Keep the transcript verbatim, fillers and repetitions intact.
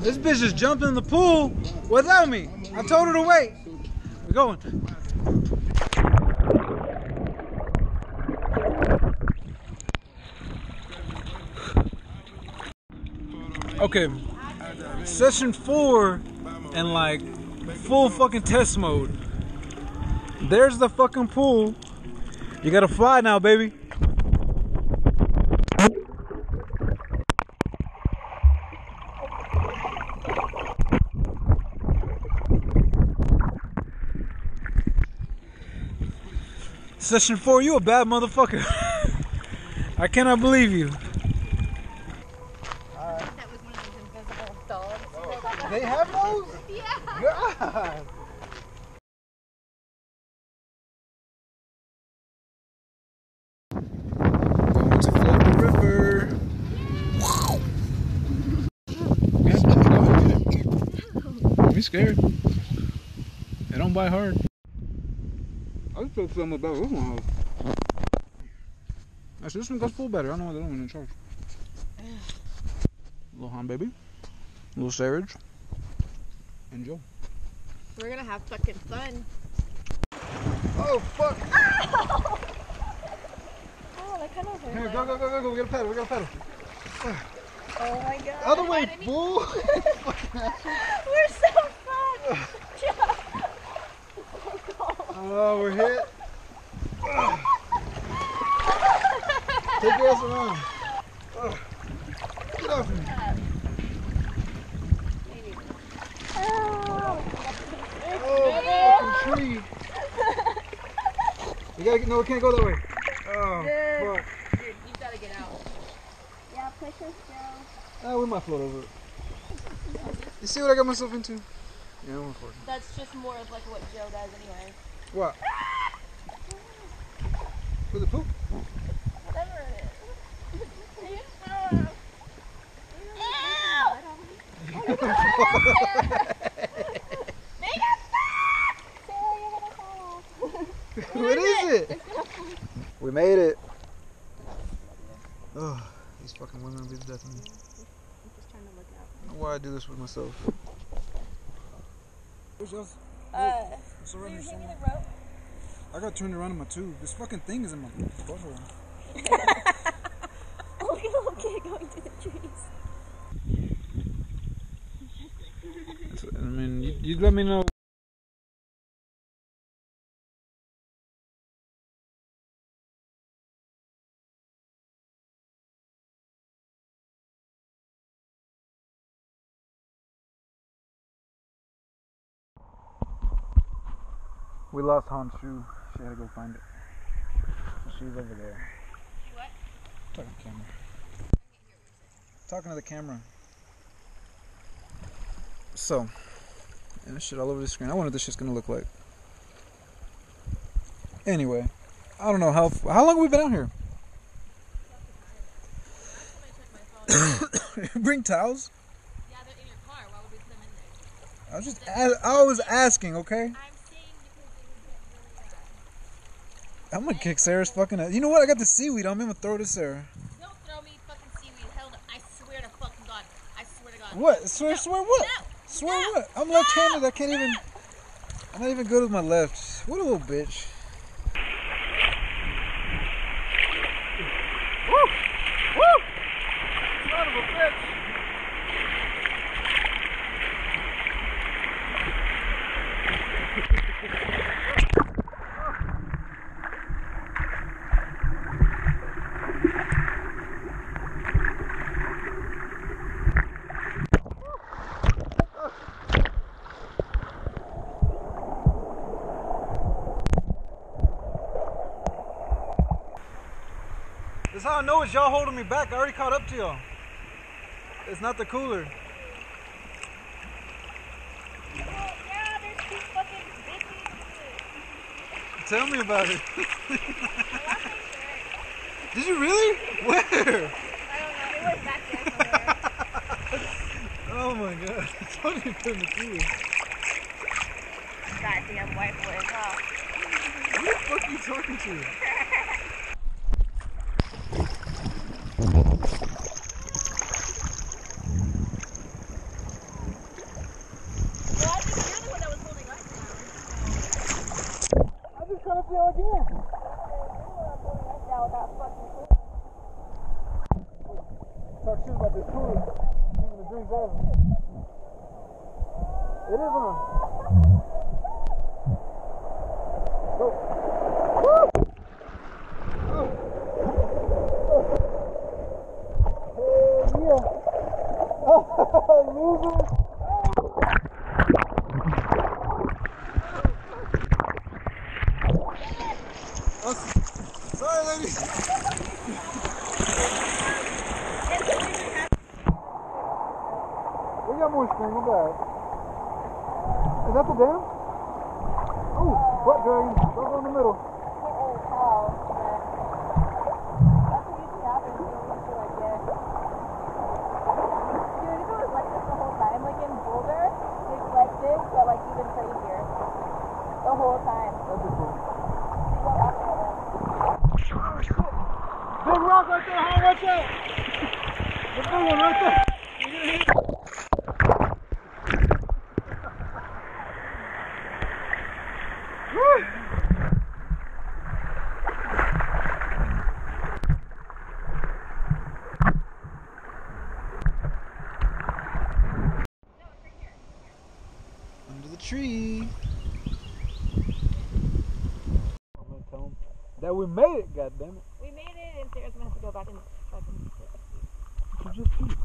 This bitch just jumped in the pool without me. I told her to wait. We're going. Okay, session four and like full fucking test mode. There's the fucking pool. You gotta fly now, baby. Session four, you a bad motherfucker. I cannot believe you. That was one of those invisible dogs. Oh, they have those? Yeah. God. Going to float the river. Don't be scared. They don't bite hard. I just felt something about this one. Actually, this one got full battery. I don't know why they don't even charge. Little Han baby. Little Sarge. And Joe. We're gonna have fucking fun. Oh, fuck. Oh, oh that kind of hurt. Here, go, go, go, go, go. We gotta paddle. We gotta paddle. Oh my god. Other way, Any... fool. We're so fun. Oh, we're hit. Take your ass around. Oh. Get off me. Oh, oh fucking tree. We gotta get, no, we can't go that way. Oh, Dude. fuck. Dude, you gotta get out. Yeah, push us, Joe. Oh, we might float over it. You see what I got myself into? Yeah, I'm recording. That's just more of like what Joe does anyway. What? For the poop? Whatever it is. What is it? We made it. Oh, these fucking women will be the death of me. I'm just trying to look out. I don't know why I do this with myself. Where's else? Uh, What's were you hanging somewhere? the rope? I got turned around in my tube. This fucking thing is in my butthole. Look at a little kid going through the trees. I mean, you, you let me know. We lost Han's shoe. She had to go find it. She's over there. What? Talking to the camera. Talking to the camera. So, and this shit all over the screen. I wonder what this shit's gonna look like. Anyway, I don't know how how long have we been out here? Bring towels? Yeah, they're in your car. Why would we put them in there? I was just a I was asking, okay? I'm saying because they would get really bad. I'm gonna kick Sarah's fucking ass. You know what? I got the seaweed on me. I'm gonna throw it at Sarah. Don't throw me fucking seaweed. Hell no. I swear to fucking God. I swear to God. What? Swear, No. swear what? No. Swear No. what? I'm No. left-handed. I can't No. even. I'm not even good with my left. What a little bitch. Woo! Woo! Son of a bitch. That's how I know it's y'all holding me back. I already caught up to y'all. It's not the cooler. Oh, yeah, there's two fucking bitches. Tell me about it. I lost my shirt. Did you really? Where? I don't know. It was back there somewhere. Oh my god. I told you to put in the cooler. Goddamn white boys, huh? Who the fuck are you talking to? jail again. Talk shit about this cooler. Even the drinks over. It is on. Go. Woo! Oh. Hell yeah. Oh, loser. Oh. Sorry, lady. We got more string, we're bad. Is that the dam? Ooh, butt dragon. Don't go in the middle. The whole time. That'd be cool. Big rock right there, huh? Watch out! The big one right there. You're gonna hit it. Woo! Under the tree. I'm gonna tell them that we made it, goddammit. We made it, and Sarah's gonna have to go back and fucking. You just pee.